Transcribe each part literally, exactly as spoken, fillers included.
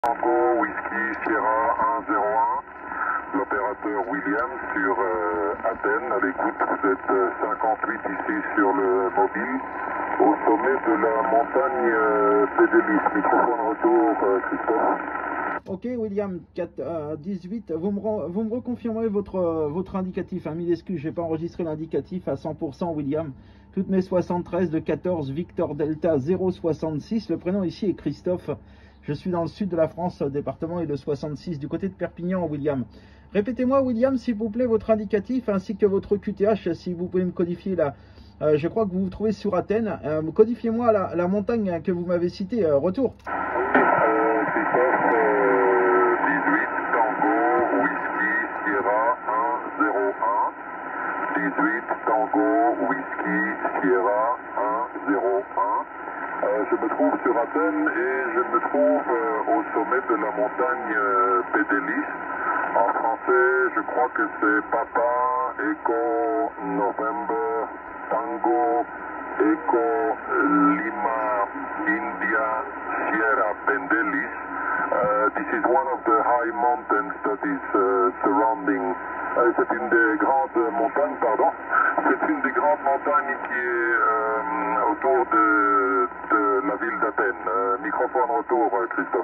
Tango, Whisky, Sierra un zéro un, l'opérateur William sur euh, Athènes, à l'écoute, vous êtes euh, cinquante-huit ici sur le mobile, au sommet de la montagne euh, Pédélis, microphone retour, euh, Christophe. Ok William, quatre, euh, dix-huit, vous me, vous me reconfirmerez votre, euh, votre indicatif, hein, mille excuses, je n'ai pas enregistré l'indicatif à cent pour cent William, toutes mes soixante-treize de quatorze, Victor Delta zéro soixante-six, le prénom ici est Christophe, je suis dans le sud de la France, département est le soixante-six, du côté de Perpignan William. Répétez-moi William s'il vous plaît votre indicatif ainsi que votre Q T H, si vous pouvez me codifier là. Euh, je crois que vous vous trouvez sur Athènes, euh, codifiez-moi la, la montagne que vous m'avez citée, euh, retour. Euh, Christophe, euh, dix-huit, Tango, Whisky, Sierra un zéro un, dix-huit, Tango, Whisky, Sierra un zéro un. Euh, je me trouve sur Athènes et je me trouve euh, au sommet de la montagne euh, Pédélis. En français, je crois que c'est Papa, Echo, November, Tango, Echo, Lima, India, Sierra, Pendelis. Uh, this is one of the high mountains that is uh, surrounding. Uh, c'est une des grandes montagnes, pardon. C'est une des grandes montagnes qui est euh, autour de, de la ville d'Athènes. Euh, microphone retour, Christophe.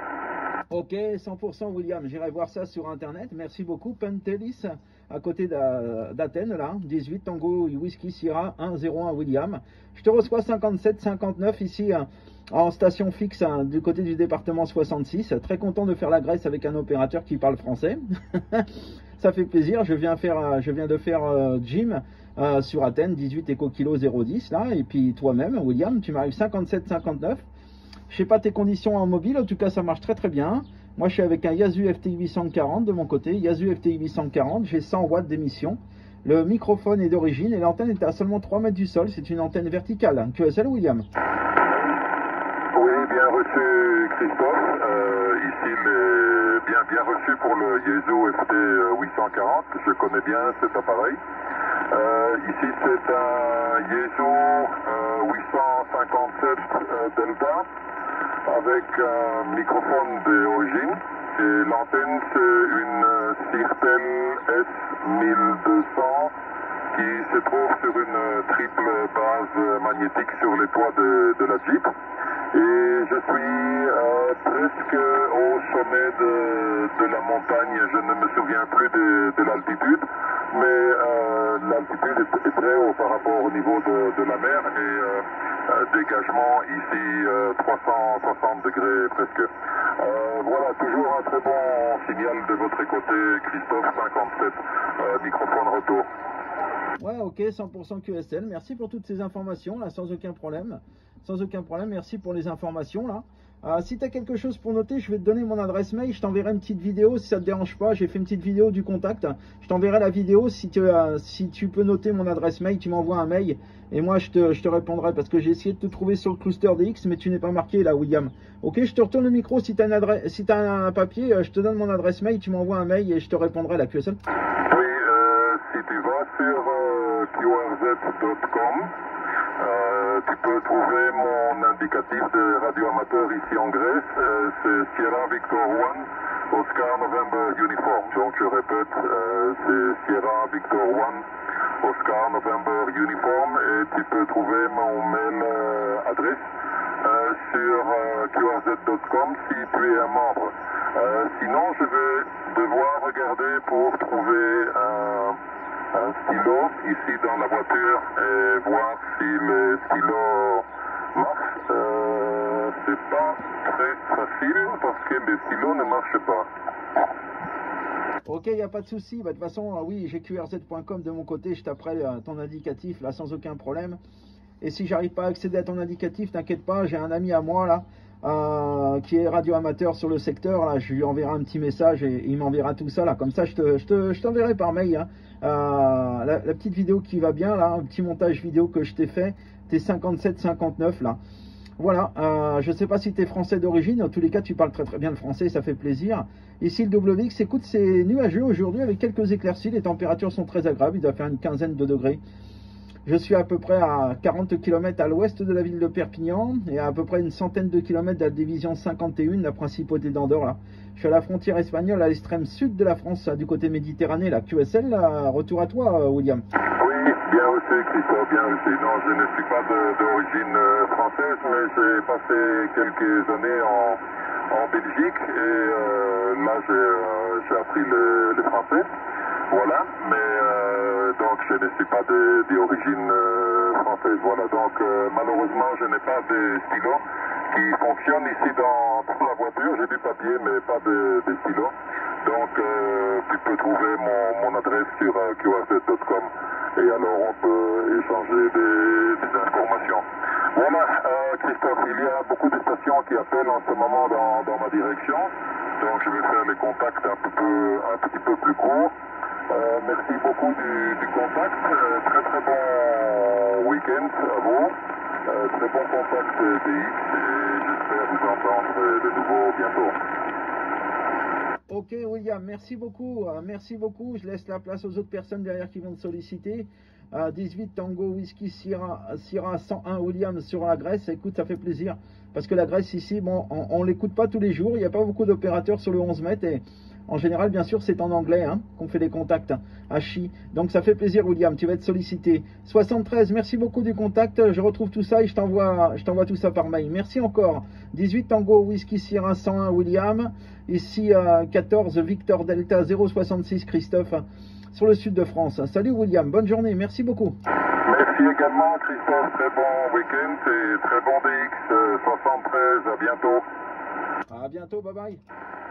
Ok, cent pour cent William, j'irai voir ça sur internet, merci beaucoup. Pentelis, à côté d'Athènes, là, dix-huit Tango Whisky Sierra un zéro un William. Je te reçois cinquante-sept cinquante-neuf ici hein, en station fixe hein, du côté du département soixante-six. Très content de faire la Grèce avec un opérateur qui parle français. Ça fait plaisir, je viens, faire, je viens de faire euh, Jim euh, sur Athènes, dix-huit Eco Kilo zéro dix là, et puis toi-même William, tu m'arrives cinquante-sept cinquante-neuf. Je sais pas tes conditions en mobile, en tout cas ça marche très très bien. Moi je suis avec un Yaesu F T I huit cent quarante de mon côté, Yaesu F T I huit cent quarante, j'ai cent watts d'émission. Le microphone est d'origine et l'antenne est à seulement trois mètres du sol, c'est une antenne verticale. Q S L William. Oui, bien reçu Christophe. Euh, ici, les... bien, bien reçu pour le Yaesu F T huit cent quarante, je connais bien cet appareil. Euh, ici c'est un Yaesu euh, huit cent cinquante-sept euh, Delta avec un microphone d'origine et l'antenne c'est une Sirtel S mille deux cents qui se trouve sur une triple base magnétique sur les toits de, de la Jeep. Et je suis euh, presque au sommet de, de la montagne, je ne me souviens plus de, de l'altitude, mais euh, l'altitude est, est très haut par rapport au niveau de, de la mer et euh, euh, dégagement ici euh, trois cent soixante degrés presque. Euh, voilà, toujours un très bon signal de votre côté, Christophe cinquante-sept, euh, microphone retour. Ouais, ok, cent pour cent Q S L. Merci pour toutes ces informations, là, sans aucun problème. Sans aucun problème, merci pour les informations, là. Euh, si tu as quelque chose pour noter, je vais te donner mon adresse mail. Je t'enverrai une petite vidéo, si ça te dérange pas. J'ai fait une petite vidéo du contact. Je t'enverrai la vidéo. Si tu, euh, si tu peux noter mon adresse mail, tu m'envoies un mail. Et moi, je te, je te répondrai parce que j'ai essayé de te trouver sur le cluster D X, mais tu n'es pas marqué, là, William. Ok, je te retourne le micro. Si tu as, une adresse, si t'as un papier, je te donne mon adresse mail. Tu m'envoies un mail et je te répondrai, la Q S L. Oui, euh, si tu vas sur euh, Q R Z point com, Euh, tu peux trouver mon indicatif de radio amateur ici en Grèce, euh, c'est Sierra Victor un, Oscar November Uniform. Donc je répète, euh, c'est Sierra Victor un, Oscar November Uniform et tu peux trouver mon mail euh, adresse euh, sur euh, Q R Z point com si tu es un membre. Euh, sinon je vais devoir regarder pour trouver un... un stylo ici dans la voiture et voir si le stylo marche. Euh, c'est pas très facile parce que le stylo ne marche pas. Ok, il n'y a pas de souci. Bah, de toute façon, euh, oui, j'ai Q R Z point com de mon côté. Je taperai euh, ton indicatif là sans aucun problème. Et si j'arrive pas à accéder à ton indicatif, t'inquiète pas, j'ai un ami à moi là euh, qui est radio amateur sur le secteur. Là, je lui enverrai un petit message et, et il m'enverra tout ça là. Comme ça, je te, je te, je t'enverrai par mail. Hein. Euh, la, la petite vidéo qui va bien là, un petit montage vidéo que je t'ai fait. T'es cinquante-sept cinquante-neuf là. Voilà, euh, je ne sais pas si tu es français d'origine, en tous les cas tu parles très très bien le français, ça fait plaisir. Ici le W X, écoute, c'est nuageux aujourd'hui avec quelques éclaircies, les températures sont très agréables, il doit faire une quinzaine de degrés. Je suis à peu près à quarante kilomètres à l'ouest de la ville de Perpignan et à, à peu près une centaine de kilomètres de la division cinquante et un, la principauté d'Andorre. Là. Je suis à la frontière espagnole, à l'extrême sud de la France, du côté méditerranéen, la Q S L. Là. Retour à toi, William. Oui, bien reçu, Christophe, bien reçu. Non, je ne suis pas d'origine française, mais j'ai passé quelques années en, en Belgique et euh, là, j'ai euh, appris le, le français. Voilà, mais euh, donc je ne suis pas d'origine euh, française. Voilà, donc euh, malheureusement, je n'ai pas de stylo qui fonctionne ici dans, dans la voiture. J'ai du papier, mais pas de, de stylo. Donc, euh, tu peux trouver mon, mon adresse sur euh, Q R Z point com et alors on peut échanger des, des informations. Voilà, euh, Christophe, il y a beaucoup de stations qui appellent en ce moment dans, dans ma direction. Donc, je vais faire les contacts un, peu, un petit peu plus courts. Euh, merci beaucoup du, du contact. Euh, très très bon week-end à vous. Euh, très bon contact D X et j'espère vous entendre de nouveau bientôt. Ok William, merci beaucoup, euh, merci beaucoup. Je laisse la place aux autres personnes derrière qui vont te solliciter. Euh, dix-huit Tango Whisky Sierra, Sierra cent un William sur la Grèce. Écoute, ça fait plaisir parce que la Grèce ici, bon, on, on l'écoute pas tous les jours. Il n'y a pas beaucoup d'opérateurs sur le onze mètres et en général, bien sûr, c'est en anglais hein, qu'on fait des contacts à Chi. Donc ça fait plaisir William, tu vas être sollicité. soixante-treize, merci beaucoup du contact. Je retrouve tout ça et je t'envoie je t'envoie tout ça par mail. Merci encore. dix-huit Tango Whisky Sierra cent un William. Ici à quatorze Victor Delta zéro soixante-six Christophe sur le sud de France. Salut William, bonne journée, merci beaucoup. Merci également Christophe, très bon week-end et très bon D X soixante-treize, à bientôt. À bientôt, bye bye.